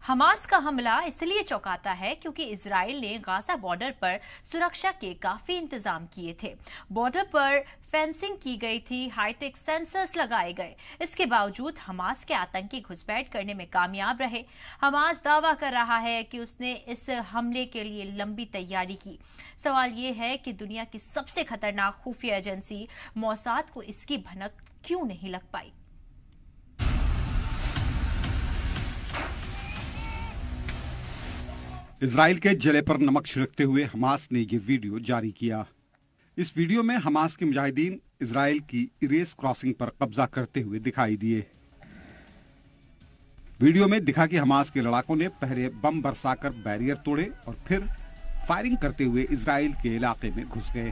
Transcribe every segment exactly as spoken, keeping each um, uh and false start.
Hamas का हमला इसलिए चौंकाता है क्योंकि इजराइल ने गाजा बॉर्डर पर सुरक्षा के काफी इंतजाम किए थे। बॉर्डर पर फेंसिंग की गई थी, हाईटेक सेंसर्स लगाए गए। इसके बावजूद हमास के आतंकी घुसपैठ करने में कामयाब रहे। हमास दावा कर रहा है कि उसने इस हमले के लिए लंबी तैयारी की। सवाल ये है कि दुनिया की सबसे खतरनाक खुफिया एजेंसी मोसाद को इसकी भनक क्यों नहीं लग पाई। इजराइल के जले पर नमक छिड़कते हुए हमास ने यह वीडियो जारी किया। इस वीडियो में हमास के मुजाहिदीन इजराइल की इरेस क्रॉसिंग पर कब्जा करते हुए दिखाई दिए। वीडियो में दिखा कि हमास के लड़ाकों ने पहले बम बरसाकर बैरियर तोड़े और फिर फायरिंग करते हुए इजराइल के इलाके में घुस गए।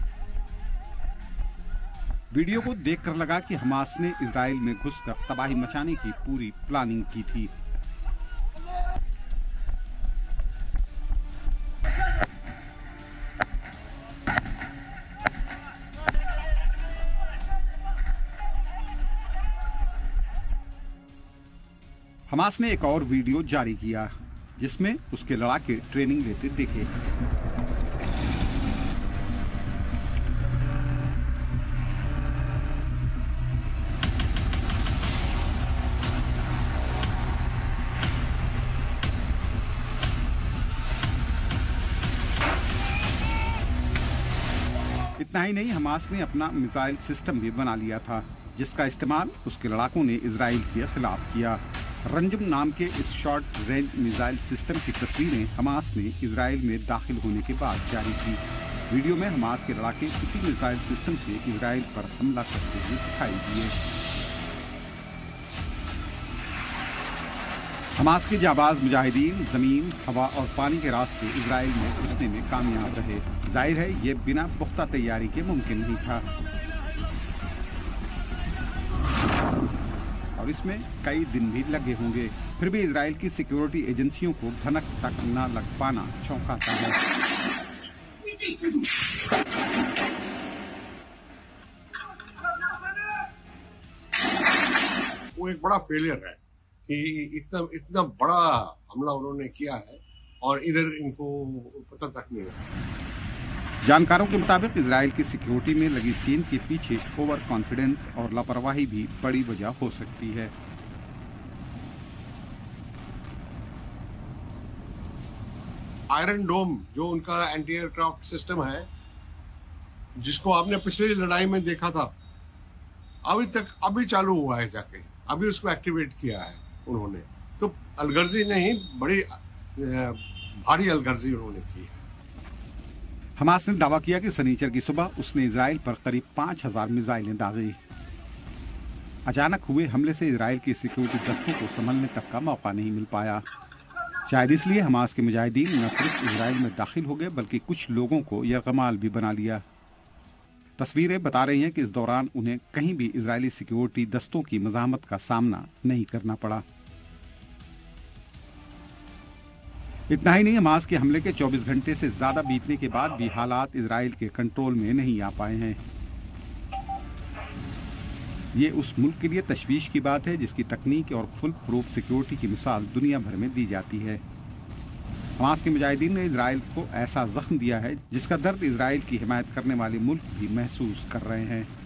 वीडियो को देखकर लगा कि हमास ने इजराइल में घुसकर तबाही मचाने की पूरी प्लानिंग की थी। हमास ने एक और वीडियो जारी किया जिसमें उसके लड़ाके ट्रेनिंग लेते दिखे। इतना ही नहीं, हमास ने अपना मिसाइल सिस्टम भी बना लिया था जिसका इस्तेमाल उसके लड़ाकों ने इजराइल के खिलाफ किया। रंजम नाम के इस शॉर्ट रेंज मिसाइल सिस्टम की तस्वीरें हमास ने इजराइल में दाखिल होने के बाद जारी की। वीडियो में हमास के लड़ाके इसी मिसाइल सिस्टम से इजराइल पर हमला करते हुए दिखाई दिए। हमास के जाबाज मुजाहिदीन जमीन, हवा और पानी के रास्ते इजराइल में घुसने में कामयाब रहे। जाहिर है ये बिना पुख्ता तैयारी के मुमकिन नहीं था और इसमें कई दिन भी लगे होंगे। फिर भी इजराइल की सिक्योरिटी एजेंसियों को भनक तक न लग पाना चौंकाता है। वो एक बड़ा फेलियर है कि इतना इतना बड़ा हमला उन्होंने किया है और इधर इनको पता तक नहीं है। जानकारों के मुताबिक इजराइल की सिक्योरिटी में लगी सीन के पीछे ओवर कॉन्फिडेंस और लापरवाही भी बड़ी वजह हो सकती है। आयरन डोम जो उनका एंटी एयरक्राफ्ट सिस्टम है, जिसको आपने पिछली लड़ाई में देखा था, अभी तक अभी चालू हुआ है, जाके अभी उसको एक्टिवेट किया है उन्होंने। तो अलगर्जी नहीं, बड़ी भारी अलगर्जी उन्होंने की है। हमास ने दावा किया कि शनिचर की सुबह उसने इजराइल पर करीब पांच हजार मिसाइलें दागी। अचानक हुए हमले से इजराइल की सिक्योरिटी दस्तों को संभलने तक का मौका नहीं मिल पाया। शायद इसलिए हमास के मुजाहिदीन न सिर्फ इजराइल में दाखिल हो गए बल्कि कुछ लोगों को यरगमाल भी बना लिया। तस्वीरें बता रही हैं कि इस दौरान उन्हें कहीं भी इजरायली सिक्योरिटी दस्तों की मज़ाहमत का सामना नहीं करना पड़ा। इतना ही नहीं, हमास के हमले के चौबीस घंटे से ज्यादा बीतने के बाद भी हालात इजराइल के कंट्रोल में नहीं आ पाए हैं। ये उस मुल्क के लिए तशवीश की बात है जिसकी तकनीक और फुल प्रूफ सिक्योरिटी की मिसाल दुनिया भर में दी जाती है। हमास के मुजाहिदीन ने इजराइल को ऐसा जख्म दिया है जिसका दर्द इजराइल की हिमायत करने वाले मुल्क भी महसूस कर रहे हैं।